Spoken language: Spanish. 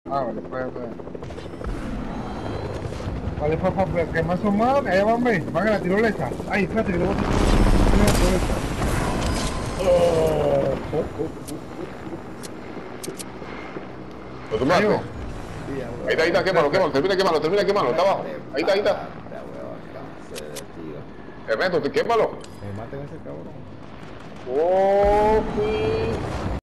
Ah, vale, pues. Vale, pues, que más o menos, allá van, ve, van a la tirolesa. Ay, espérate, que le voy a tirar la tirolesa. ¿Lo Cayó. tumbaste? Ahí está, quémalo, termina, quémalo, está abajo. Ahí está. Te meto, quémalo. Me maten a ese cabrón. Oh, sí.